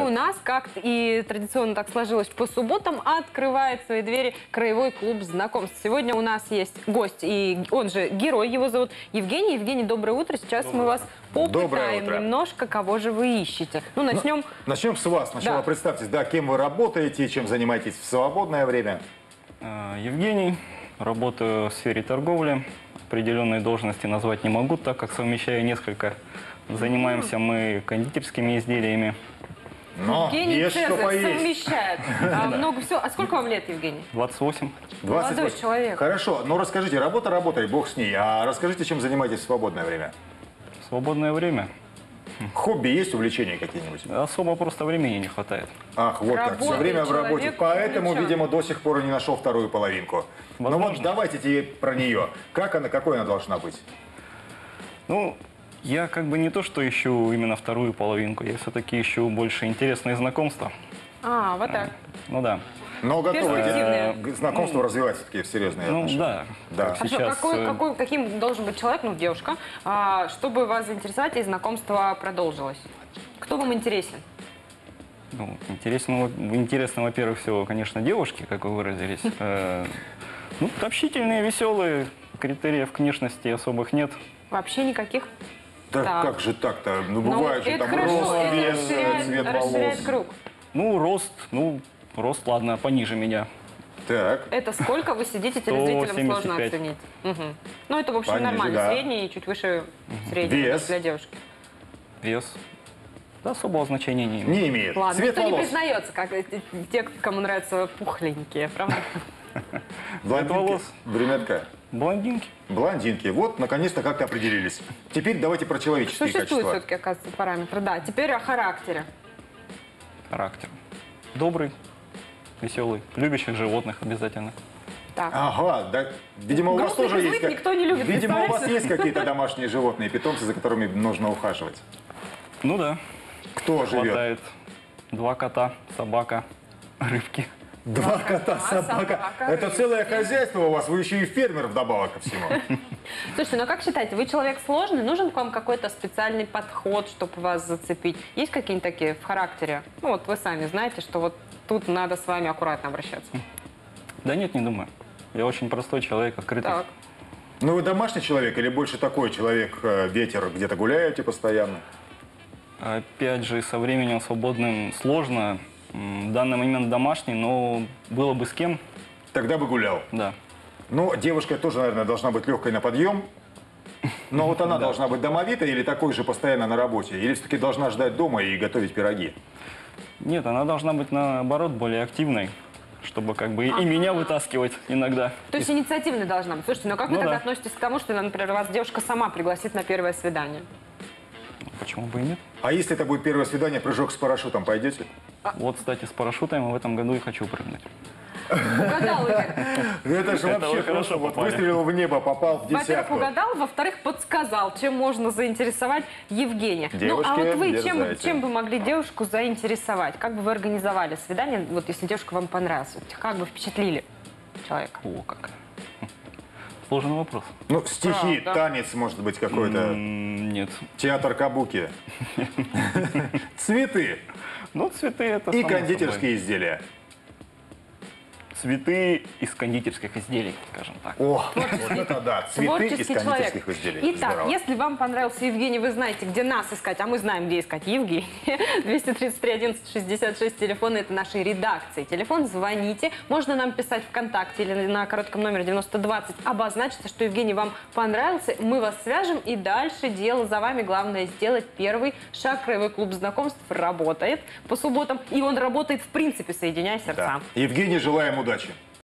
у нас, как и традиционно так сложилось, по субботам открывает свои двери краевой клуб знакомств. Сегодня у нас есть гость, и он же герой, его зовут Евгений. Евгений, доброе утро. Сейчас мы вас попытаем немножко, кого же вы ищете. Ну, начнем... Начнем с вас. Сначала представьтесь, да, кем вы работаете, чем занимаетесь в свободное время. Евгений, работаю в сфере торговли. Определенные должности назвать не могу, так как совмещаю несколько. Занимаемся мы кондитерскими изделиями. Но Евгений есть что Цезарь поесть. совмещает много всего. А сколько вам лет, Евгений? 28. 28. Молодой человек. Хорошо, ну расскажите, работа работает, бог с ней. А расскажите, чем занимаетесь в свободное время? В свободное время Хобби есть, увлечения какие-нибудь? особо просто времени не хватает. Ах, вот как, все Работает время в работе. человек Поэтому, увлечен. видимо, до сих пор и не нашел вторую половинку. Ну вот Возможно. давайте теперь про нее. Как она, какой она должна быть? Ну, я как бы не то, что ищу именно вторую половинку, я все-таки ищу больше интересные знакомства. А, вот так. Ну да. Но готовы Перспективные. к знакомству развивать все-таки в серьезные Ну отношения? да. Да. Как Хорошо, сейчас, каким должен быть человек, ну, девушка, чтобы вас заинтересовать и знакомство продолжилось? Кто вам интересен? ну, интересно, во-первых, всего, конечно, девушки, как вы выразились. Ну, общительные, веселые, критериев к внешности особых нет. Вообще никаких? Да Так. как же так-то? Ну Ну, бывает же это там хорошо, рост, это вес, цвет расширяет волос. круг. Ну, рост, ладно, пониже меня. Так. Это сколько вы сидите, телезрителям сложно 175. оценить. Мгм. Ну, это, в общем, Пониже, нормально. да. Средний и чуть выше среднего Вес? для девушки. Вес. Да, особого значения не имеет. Не имеет. Ладно, Цвет никто не волос. признается, как те, кому нравятся пухленькие, правда? Блондинки, волос. брюнетка. Блондинки. Блондинки. Вот, наконец-то как-то определились. Теперь давайте про человеческие Существуют качества. все-таки, оказывается, параметры. Да, теперь о характере. Характер. Добрый, веселый, любящих животных обязательно. Так. Ага, да, видимо, у вас Грустных тоже и есть... злых никто не любит, Видимо, у вас представляете? есть какие-то домашние животные, питомцы, за которыми нужно ухаживать. Ну да, Кто живет? хватает. 2 кота, собака, рыбки. 2 кота, собака. Это рыбки. целое хозяйство у вас, вы еще и фермер вдобавок ко всему. Слушайте, ну как считаете, вы человек сложный? Нужен к вам какой-то специальный подход, чтобы вас зацепить? Есть какие-нибудь такие в характере? Ну вот вы сами знаете, что вот тут надо с вами аккуратно обращаться. Да нет, не думаю. Я очень простой человек, открытый. Так. Ну вы домашний человек или больше такой человек, ветер, где-то гуляете постоянно? Опять же, со временем свободным сложно. В данный момент домашний, но было бы с кем, Тогда бы гулял. да. Ну, девушка тоже, наверное, должна быть легкой на подъем. Но вот она должна быть домовитой или такой же постоянно на работе? Или все-таки должна ждать дома и готовить пироги? Нет, она должна быть, наоборот, более активной, чтобы как бы и меня вытаскивать иногда. То есть инициативной должна быть. Слушайте, ну как вы Ну тогда да. относитесь к тому, что, например, вас девушка сама пригласит на первое свидание? Почему бы и нет? А если это будет первое свидание, прыжок с парашютом, пойдете? Вот, кстати, с парашютом в этом году и хочу прыгнуть. Угадал, Игорь. Это же вообще вы хорошо хорошо. Вот попали. выстрелил в небо, попал в Во-первых, десятку. угадал, во-вторых, подсказал, чем можно заинтересовать Евгения. Ну, Девушки, а вот вы дерзайте. чем бы могли девушку заинтересовать? Как бы вы организовали свидание, вот если девушка вам понравилась? Вот как бы впечатлили человека? О, как. Сложный вопрос. Ну, стихи, Правда. танец, может быть, какой-то. Нет. Театр кабуки. Цветы Ну, цветы это и само кондитерские изделия. собой. Цветы из кондитерских изделий, скажем так. О, вот это да, цветы из Творческий человек. кондитерских изделий. Итак, Здорово. если вам понравился Евгений, вы знаете, где нас искать, а мы знаем, где искать Евгений. 233 11 66, телефон, это нашей редакции. Телефон, звоните. Можно нам писать ВКонтакте или на коротком номере 9020. Обозначьте, что Евгений вам понравился. Мы вас свяжем, и дальше дело за вами. Главное сделать первый шаг. Краевой клуб знакомств работает по субботам. И он работает, в принципе, соединяя сердца. Да. Евгений, желаем удачи.